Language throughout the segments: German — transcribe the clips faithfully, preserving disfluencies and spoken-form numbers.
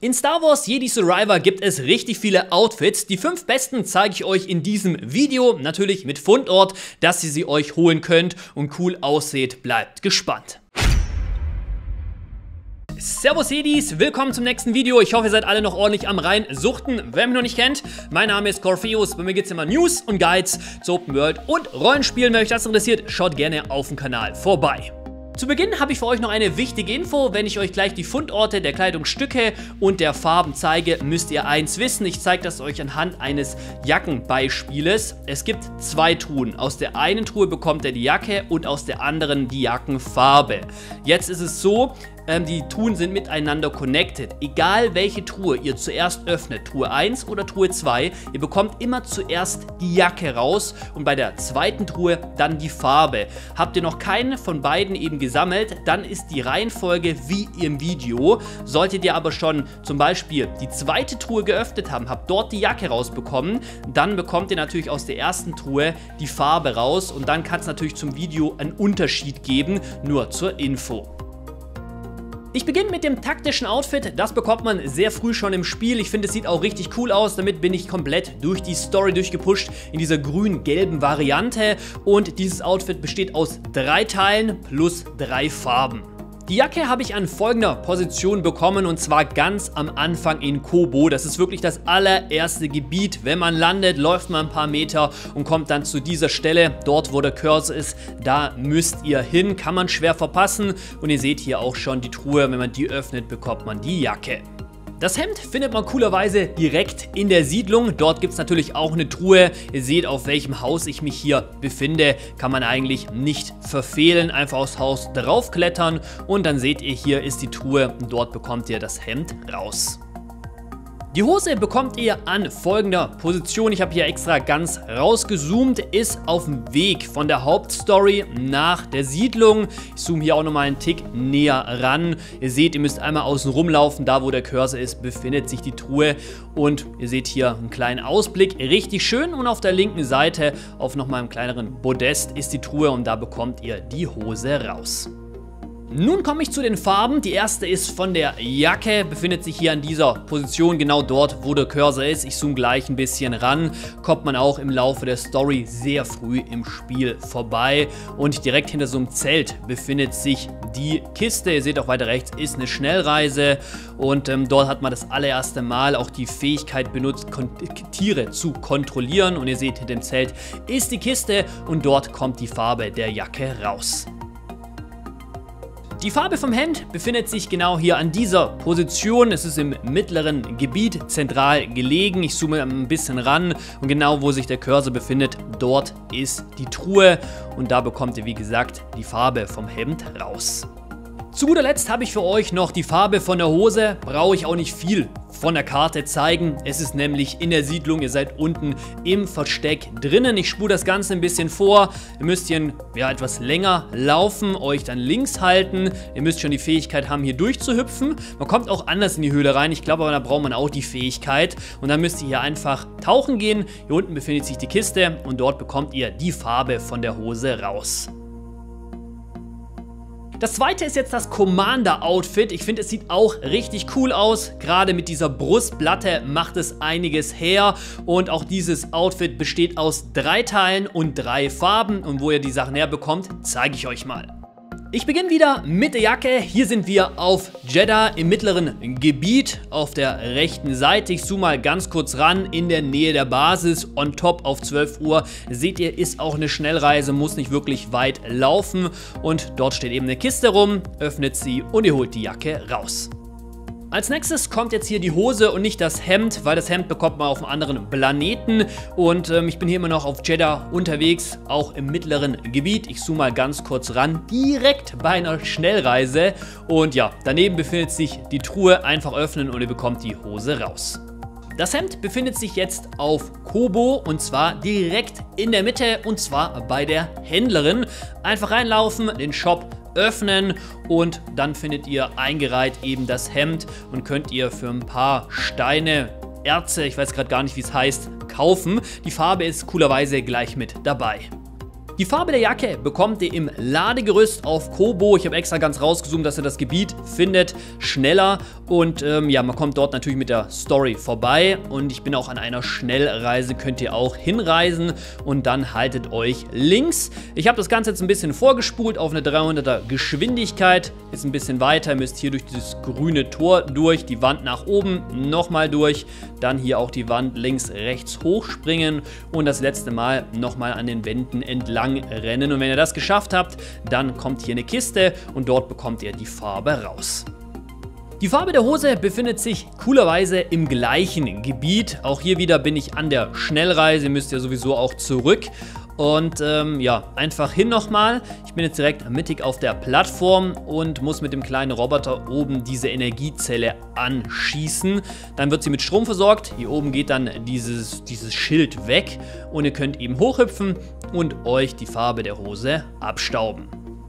In Star Wars Jedi Survivor gibt es richtig viele Outfits. Die fünf besten zeige ich euch in diesem Video, natürlich mit Fundort, dass ihr sie euch holen könnt und cool aussieht. Bleibt gespannt. Servus Jedis, willkommen zum nächsten Video. Ich hoffe, ihr seid alle noch ordentlich am rein suchten. Wer mich noch nicht kennt, mein Name ist Corpheus. Bei mir gibt es immer News und Guides zu Open World und Rollenspielen. Wenn euch das interessiert, schaut gerne auf dem Kanal vorbei. Zu Beginn habe ich für euch noch eine wichtige Info. Wenn ich euch gleich die Fundorte der Kleidungsstücke und der Farben zeige, müsst ihr eins wissen. Ich zeige das euch anhand eines Jackenbeispieles. Es gibt zwei Truhen. Aus der einen Truhe bekommt ihr die Jacke und aus der anderen die Jackenfarbe. Jetzt ist es so, ähm, die Truhen sind miteinander connected. Egal welche Truhe ihr zuerst öffnet, Truhe eins oder Truhe zwei, ihr bekommt immer zuerst die Jacke raus und bei der zweiten Truhe dann die Farbe. Habt ihr noch keine von beiden eben gesammelt, dann ist die Reihenfolge wie im Video. Solltet ihr aber schon zum Beispiel die zweite Truhe geöffnet haben, habt dort die Jacke rausbekommen, dann bekommt ihr natürlich aus der ersten Truhe die Farbe raus und dann kann es natürlich zum Video einen Unterschied geben, nur zur Info. Ich beginne mit dem taktischen Outfit, das bekommt man sehr früh schon im Spiel. Ich finde, es sieht auch richtig cool aus, damit bin ich komplett durch die Story durchgepusht in dieser grün-gelben Variante. Und dieses Outfit besteht aus drei Teilen plus drei Farben. Die Jacke habe ich an folgender Position bekommen und zwar ganz am Anfang in Koboh. Das ist wirklich das allererste Gebiet. Wenn man landet, läuft man ein paar Meter und kommt dann zu dieser Stelle. Dort, wo der Cursor ist, da müsst ihr hin. Kann man schwer verpassen und ihr seht hier auch schon die Truhe. Wenn man die öffnet, bekommt man die Jacke. Das Hemd findet man coolerweise direkt in der Siedlung. Dort gibt es natürlich auch eine Truhe. Ihr seht, auf welchem Haus ich mich hier befinde. Kann man eigentlich nicht verfehlen. Einfach aufs Haus draufklettern und dann seht ihr, hier ist die Truhe und dort bekommt ihr das Hemd raus. Die Hose bekommt ihr an folgender Position. Ich habe hier extra ganz rausgezoomt, ist auf dem Weg von der Hauptstory nach der Siedlung. Ich zoome hier auch nochmal einen Tick näher ran. Ihr seht, ihr müsst einmal außen rumlaufen. Da, wo der Cursor ist, befindet sich die Truhe. Und ihr seht hier einen kleinen Ausblick. Richtig schön. Und auf der linken Seite, auf nochmal einem kleineren Podest, ist die Truhe. Und da bekommt ihr die Hose raus. Nun komme ich zu den Farben. Die erste ist von der Jacke, befindet sich hier an dieser Position, genau dort, wo der Cursor ist. Ich zoome gleich ein bisschen ran. Kommt man auch im Laufe der Story sehr früh im Spiel vorbei. Und direkt hinter so einem Zelt befindet sich die Kiste. Ihr seht auch weiter rechts, ist eine Schnellreise. Und ähm, dort hat man das allererste Mal auch die Fähigkeit benutzt, Tiere zu kontrollieren. Und ihr seht, hinter dem Zelt ist die Kiste und dort kommt die Farbe der Jacke raus. Die Farbe vom Hemd befindet sich genau hier an dieser Position. Es ist im mittleren Gebiet zentral gelegen. Ich zoome ein bisschen ran und genau wo sich der Cursor befindet, dort ist die Truhe und da bekommt ihr, wie gesagt, die Farbe vom Hemd raus. Zu guter Letzt habe ich für euch noch die Farbe von der Hose. Brauche ich auch nicht viel von der Karte zeigen. Es ist nämlich in der Siedlung, ihr seid unten im Versteck drinnen. Ich spule das Ganze ein bisschen vor. Ihr müsst hier ja, etwas länger laufen, euch dann links halten. Ihr müsst schon die Fähigkeit haben, hier durchzuhüpfen. Man kommt auch anders in die Höhle rein. Ich glaube aber, da braucht man auch die Fähigkeit. Und dann müsst ihr hier einfach tauchen gehen. Hier unten befindet sich die Kiste und dort bekommt ihr die Farbe von der Hose raus. Das zweite ist jetzt das Commander-Outfit. Ich finde, es sieht auch richtig cool aus. Gerade mit dieser Brustplatte macht es einiges her. Und auch dieses Outfit besteht aus drei Teilen und drei Farben. Und wo ihr die Sachen herbekommt, zeige ich euch mal. Ich beginne wieder mit der Jacke. Hier sind wir auf Jedha im mittleren Gebiet auf der rechten Seite. Ich zoome mal ganz kurz ran in der Nähe der Basis. On top auf zwölf Uhr. Seht ihr, ist auch eine Schnellreise, muss nicht wirklich weit laufen. Und dort steht eben eine Kiste rum, öffnet sie und ihr holt die Jacke raus. Als nächstes kommt jetzt hier die Hose und nicht das Hemd, weil das Hemd bekommt man auf einem anderen Planeten. Und ähm, ich bin hier immer noch auf Jedha unterwegs, auch im mittleren Gebiet. Ich zoome mal ganz kurz ran, direkt bei einer Schnellreise. Und ja, daneben befindet sich die Truhe, einfach öffnen und ihr bekommt die Hose raus. Das Hemd befindet sich jetzt auf Koboh und zwar direkt in der Mitte und zwar bei der Händlerin. Einfach reinlaufen, den Shop öffnen und dann findet ihr eingereiht eben das Hemd und könnt ihr für ein paar Steine, Erze, ich weiß gerade gar nicht, wie es heißt, kaufen. Die Farbe ist coolerweise gleich mit dabei. Die Farbe der Jacke bekommt ihr im Ladegerüst auf Kobo. Ich habe extra ganz rausgezoomt, dass ihr das Gebiet findet, schneller. Und ähm, ja, man kommt dort natürlich mit der Story vorbei. Und ich bin auch an einer Schnellreise, könnt ihr auch hinreisen. Und dann haltet euch links. Ich habe das Ganze jetzt ein bisschen vorgespult auf eine dreihunderter Geschwindigkeit. Jetzt ein bisschen weiter, ihr müsst hier durch dieses grüne Tor durch, die Wand nach oben, nochmal durch. Dann hier auch die Wand links, rechts hochspringen. Und das letzte Mal nochmal an den Wänden entlang rennen. Und wenn ihr das geschafft habt, dann kommt hier eine Kiste und dort bekommt ihr die Farbe raus. Die Farbe der Hose befindet sich coolerweise im gleichen Gebiet. Auch hier wieder bin ich an der Schnellreise, ihr müsst ja sowieso auch zurück. Und ähm, ja, einfach hin nochmal. Ich bin jetzt direkt mittig auf der Plattform und muss mit dem kleinen Roboter oben diese Energiezelle anschießen. Dann wird sie mit Strom versorgt. Hier oben geht dann dieses, dieses Schild weg und ihr könnt eben hochhüpfen und euch die Farbe der Hose abstauben.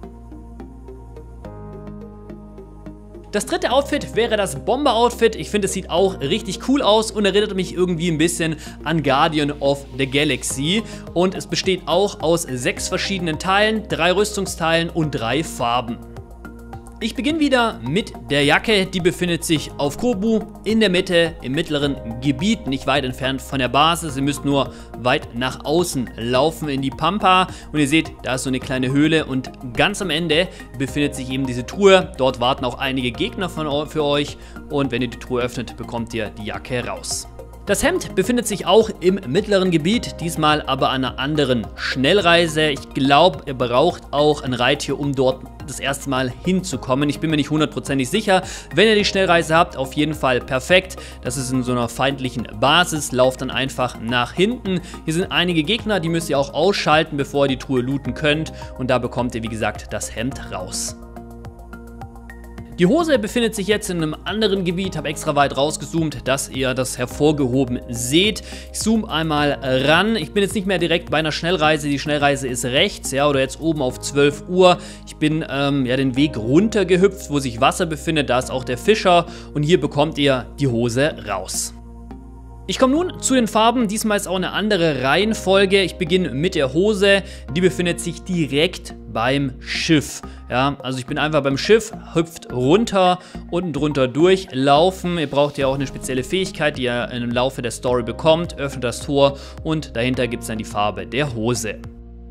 Das dritte Outfit wäre das Bomber-Outfit. Ich finde, es sieht auch richtig cool aus und erinnert mich irgendwie ein bisschen an Guardian of the Galaxy. Und es besteht auch aus sechs verschiedenen Teilen, drei Rüstungsteilen und drei Farben. Ich beginne wieder mit der Jacke, die befindet sich auf Kobu in der Mitte im mittleren Gebiet, nicht weit entfernt von der Basis. Ihr müsst nur weit nach außen laufen in die Pampa und ihr seht, da ist so eine kleine Höhle und ganz am Ende befindet sich eben diese Truhe. Dort warten auch einige Gegner von, für euch und wenn ihr die Truhe öffnet, bekommt ihr die Jacke raus. Das Hemd befindet sich auch im mittleren Gebiet, diesmal aber an einer anderen Schnellreise. Ich glaube, ihr braucht auch ein Reittier, um dort das erste Mal hinzukommen. Ich bin mir nicht hundertprozentig sicher. Wenn ihr die Schnellreise habt, auf jeden Fall perfekt. Das ist in so einer feindlichen Basis. Lauft dann einfach nach hinten. Hier sind einige Gegner, die müsst ihr auch ausschalten, bevor ihr die Truhe looten könnt. Und da bekommt ihr, wie gesagt, das Hemd raus. Die Hose befindet sich jetzt in einem anderen Gebiet, habe extra weit rausgezoomt, dass ihr das hervorgehoben seht. Ich zoome einmal ran. Ich bin jetzt nicht mehr direkt bei einer Schnellreise. Die Schnellreise ist rechts, ja, oder jetzt oben auf zwölf Uhr. Ich bin ähm, ja den Weg runter gehüpft, wo sich Wasser befindet. Da ist auch der Fischer und hier bekommt ihr die Hose raus. Ich komme nun zu den Farben, diesmal ist auch eine andere Reihenfolge. Ich beginne mit der Hose, die befindet sich direkt beim Schiff. Ja, also ich bin einfach beim Schiff, hüpft runter, unten drunter durchlaufen. Ihr braucht ja auch eine spezielle Fähigkeit, die ihr im Laufe der Story bekommt. Öffnet das Tor und dahinter gibt es dann die Farbe der Hose.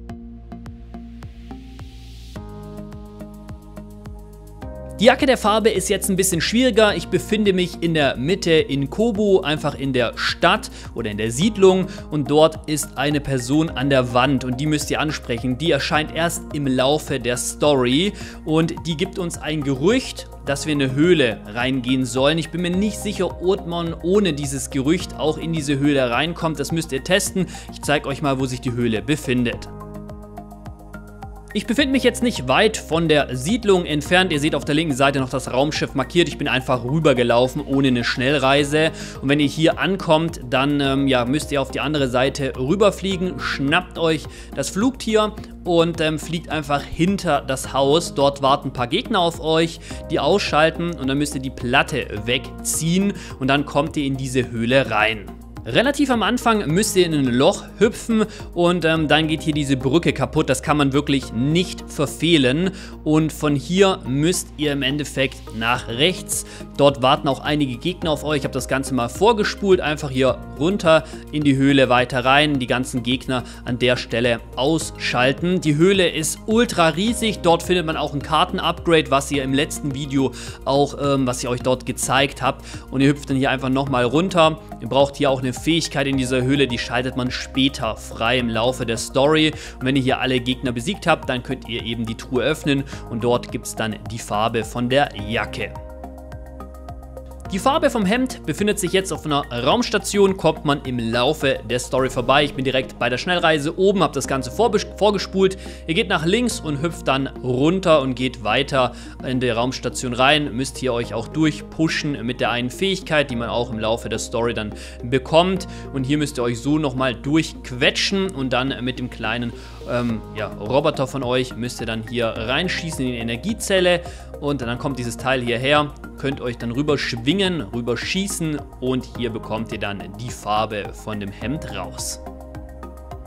Die Jacke der Farbe ist jetzt ein bisschen schwieriger. Ich befinde mich in der Mitte in Kobu, einfach in der Stadt oder in der Siedlung und dort ist eine Person an der Wand und die müsst ihr ansprechen. Die erscheint erst im Laufe der Story und die gibt uns ein Gerücht, dass wir in eine Höhle reingehen sollen. Ich bin mir nicht sicher, ob man ohne dieses Gerücht auch in diese Höhle reinkommt. Das müsst ihr testen. Ich zeige euch mal, wo sich die Höhle befindet. Ich befinde mich jetzt nicht weit von der Siedlung entfernt. Ihr seht auf der linken Seite noch das Raumschiff markiert. Ich bin einfach rübergelaufen ohne eine Schnellreise. Und wenn ihr hier ankommt, dann ähm, ja, müsst ihr auf die andere Seite rüberfliegen. Schnappt euch das Flugtier und ähm, fliegt einfach hinter das Haus. Dort warten ein paar Gegner auf euch, die ausschalten und dann müsst ihr die Platte wegziehen und dann kommt ihr in diese Höhle rein. Relativ am Anfang müsst ihr in ein Loch hüpfen und ähm, dann geht hier diese Brücke kaputt. Das kann man wirklich nicht verfehlen. Und von hier müsst ihr im Endeffekt nach rechts. Dort warten auch einige Gegner auf euch. Ich habe das Ganze mal vorgespult. Einfach hier runter in die Höhle weiter rein. Die ganzen Gegner an der Stelle ausschalten. Die Höhle ist ultra riesig. Dort findet man auch ein Karten-Upgrade, was ihr im letzten Video auch, ähm, was ich euch dort gezeigt habe. Und ihr hüpft dann hier einfach nochmal runter. Ihr braucht hier auch eine Fähigkeit in dieser Höhle, die schaltet man später frei im Laufe der Story. Und wenn ihr hier alle Gegner besiegt habt, dann könnt ihr eben die Truhe öffnen und dort gibt es dann die Farbe von der Jacke. Die Farbe vom Hemd befindet sich jetzt auf einer Raumstation, kommt man im Laufe der Story vorbei. Ich bin direkt bei der Schnellreise oben, habe das Ganze vorgespult. Ihr geht nach links und hüpft dann runter und geht weiter in die Raumstation rein. Müsst hier euch auch durchpushen mit der einen Fähigkeit, die man auch im Laufe der Story dann bekommt. Und hier müsst ihr euch so nochmal durchquetschen und dann mit dem kleinen ähm, ja, Roboter von euch müsst ihr dann hier reinschießen in die Energiezelle. Und dann kommt dieses Teil hierher, könnt euch dann rüber schwingen, rüber schießen und hier bekommt ihr dann die Farbe von dem Hemd raus.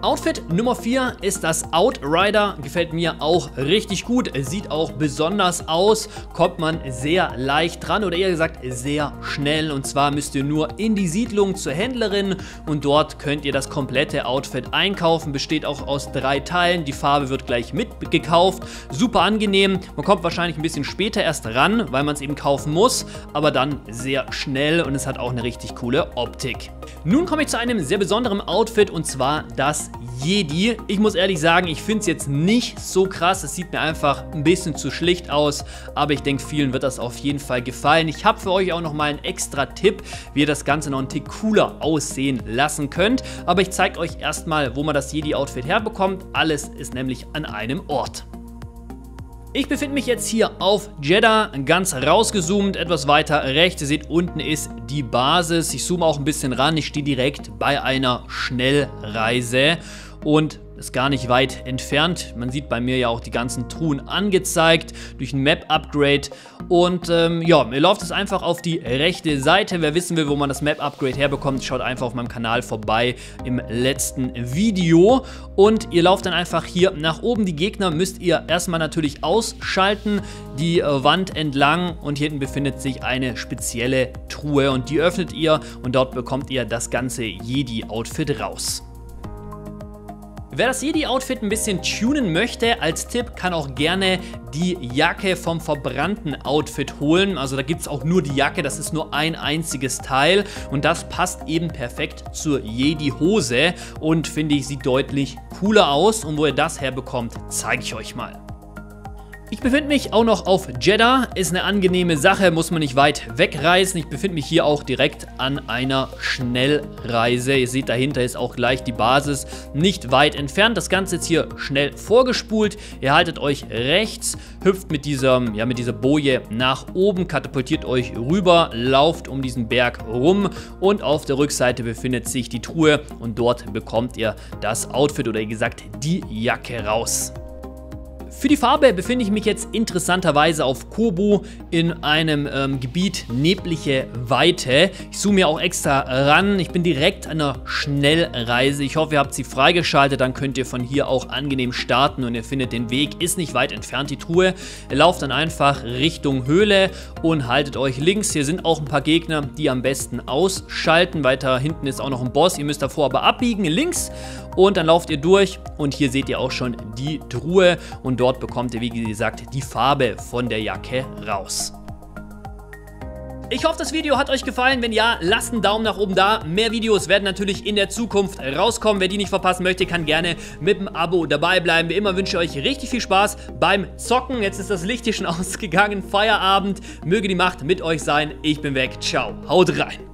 Outfit Nummer vier ist das Outrider, gefällt mir auch richtig gut, sieht auch besonders aus, kommt man sehr leicht dran oder eher gesagt sehr schnell, und zwar müsst ihr nur in die Siedlung zur Händlerin und dort könnt ihr das komplette Outfit einkaufen, besteht auch aus drei Teilen, die Farbe wird gleich mitgekauft, super angenehm, man kommt wahrscheinlich ein bisschen später erst ran, weil man es eben kaufen muss, aber dann sehr schnell und es hat auch eine richtig coole Optik. Nun komme ich zu einem sehr besonderen Outfit und zwar das Jedi. Ich muss ehrlich sagen, ich finde es jetzt nicht so krass, es sieht mir einfach ein bisschen zu schlicht aus, aber ich denke, vielen wird das auf jeden Fall gefallen. Ich habe für euch auch noch mal einen extra Tipp, wie ihr das Ganze noch einen Tick cooler aussehen lassen könnt, aber ich zeige euch erstmal, wo man das Jedi-Outfit herbekommt. Alles ist nämlich an einem Ort. Ich befinde mich jetzt hier auf Jedha, ganz rausgezoomt, etwas weiter rechts. Ihr seht, unten ist die Basis. Ich zoome auch ein bisschen ran. Ich stehe direkt bei einer Schnellreise und ist gar nicht weit entfernt. Man sieht bei mir ja auch die ganzen Truhen angezeigt durch ein Map-Upgrade. Und ähm, ja, ihr lauft es einfach auf die rechte Seite. Wer wissen will, wo man das Map-Upgrade herbekommt, schaut einfach auf meinem Kanal vorbei im letzten Video. Und ihr lauft dann einfach hier nach oben. Die Gegner müsst ihr erstmal natürlich ausschalten, die äh, Wand entlang. Und hier hinten befindet sich eine spezielle Truhe und die öffnet ihr und dort bekommt ihr das ganze Jedi-Outfit raus. Wer das Jedi-Outfit ein bisschen tunen möchte, als Tipp, kann auch gerne die Jacke vom verbrannten Outfit holen. Also da gibt es auch nur die Jacke, das ist nur ein einziges Teil und das passt eben perfekt zur Jedi-Hose und finde ich, sieht deutlich cooler aus. Und wo ihr das herbekommt, zeige ich euch mal. Ich befinde mich auch noch auf Jedha, ist eine angenehme Sache, muss man nicht weit wegreisen. Ich befinde mich hier auch direkt an einer Schnellreise. Ihr seht, dahinter ist auch gleich die Basis, nicht weit entfernt. Das Ganze ist hier schnell vorgespult. Ihr haltet euch rechts, hüpft mit dieser, ja, mit dieser Boje nach oben, katapultiert euch rüber, lauft um diesen Berg rum und auf der Rückseite befindet sich die Truhe und dort bekommt ihr das Outfit oder wie gesagt die Jacke raus. Für die Farbe befinde ich mich jetzt interessanterweise auf Kobu in einem ähm, Gebiet neblige Weite. Ich zoome mir auch extra ran. Ich bin direkt an einer Schnellreise. Ich hoffe, ihr habt sie freigeschaltet. Dann könnt ihr von hier auch angenehm starten und ihr findet den Weg. Ist nicht weit entfernt, die Truhe. Ihr lauft dann einfach Richtung Höhle und haltet euch links. Hier sind auch ein paar Gegner, die am besten ausschalten. Weiter hinten ist auch noch ein Boss. Ihr müsst davor aber abbiegen, links. Und dann lauft ihr durch und hier seht ihr auch schon die Truhe und dort bekommt ihr, wie gesagt, die Farbe von der Jacke raus. Ich hoffe, das Video hat euch gefallen. Wenn ja, lasst einen Daumen nach oben da. Mehr Videos werden natürlich in der Zukunft rauskommen. Wer die nicht verpassen möchte, kann gerne mit dem Abo dabei bleiben. Wie immer wünsche ich euch richtig viel Spaß beim Zocken. Jetzt ist das Licht hier schon ausgegangen. Feierabend. Möge die Macht mit euch sein. Ich bin weg. Ciao. Haut rein.